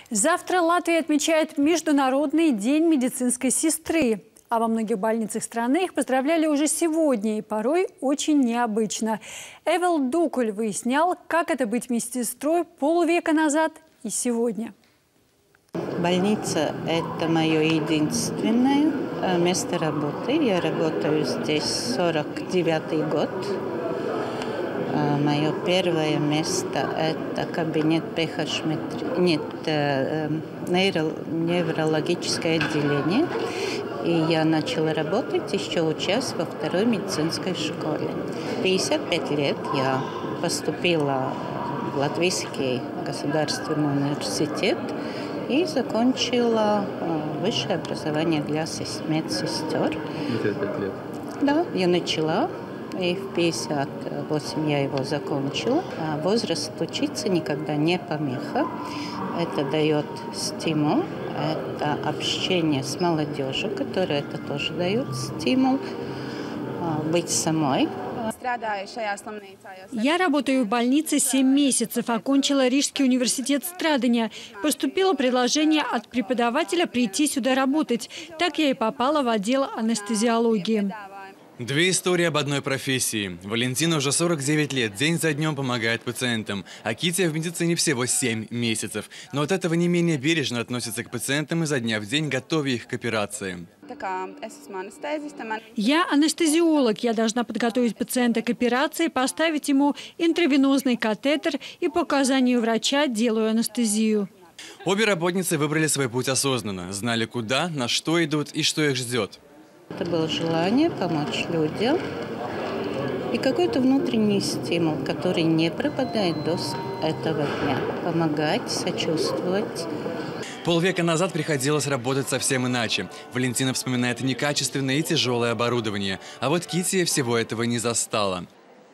Завтра Латвия отмечает Международный день медицинской сестры. А во многих больницах страны их поздравляли уже сегодня и порой очень необычно. Эвел Дукуль выяснял, как это быть медсестрой полвека назад и сегодня. Больница – это мое единственное место работы. Я работаю здесь 49-й год. Мое первое место – это кабинет неврологическое отделение. И я начала работать, еще учась во второй медицинской школе. В 55 лет я поступила в Латвийский государственный университет и закончила высшее образование для медсестер. 55 лет? Да, я начала. И в 58 я его закончила. А возраст учиться никогда не помеха. Это дает стимул, это общение с молодежью, которое это тоже дает стимул быть самой. Я работаю в больнице 7 месяцев, окончила Рижский университет Страдания. Поступило предложение от преподавателя прийти сюда работать. Так я и попала в отдел анестезиологии. Две истории об одной профессии. Валентина уже 49 лет, день за днем помогает пациентам. А Китя в медицине всего 7 месяцев. Но от этого не менее бережно относится к пациентам изо дня в день, готовя их к операции. Я анестезиолог. Я должна подготовить пациента к операции, поставить ему интравенозный катетер и по указанию врача делаю анестезию. Обе работницы выбрали свой путь осознанно. Знали, куда, на что идут и что их ждет. Это было желание помочь людям и какой-то внутренний стимул, который не пропадает до этого дня. Помогать, сочувствовать. Полвека назад приходилось работать совсем иначе. Валентина вспоминает некачественное и тяжелое оборудование. А вот Кития всего этого не застала.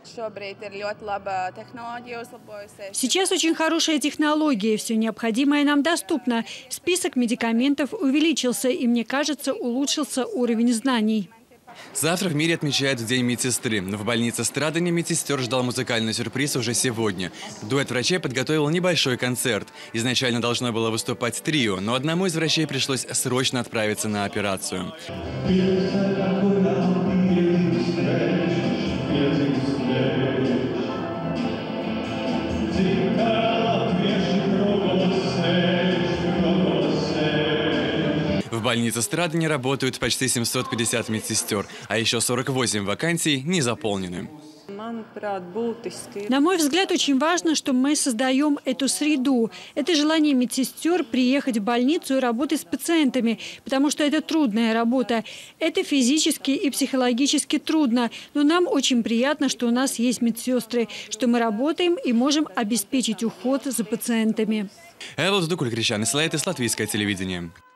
Сейчас очень хорошая технология, все необходимое нам доступно. Список медикаментов увеличился и, мне кажется, улучшился уровень знаний. Завтра в мире отмечают День медсестры. В больнице Страдания медсестер ждал музыкальный сюрприз уже сегодня. Дуэт врачей подготовил небольшой концерт. Изначально должно было выступать трио, но одному из врачей пришлось срочно отправиться на операцию. В больнице Страдания работают почти 750 медсестер, а еще 48 вакансий не заполнены. На мой взгляд, очень важно, что мы создаем эту среду. Это желание медсестер приехать в больницу и работать с пациентами, потому что это трудная работа. Это физически и психологически трудно, но нам очень приятно, что у нас есть медсестры, что мы работаем и можем обеспечить уход за пациентами. Эвел Дукуль, Латвийское телевидение.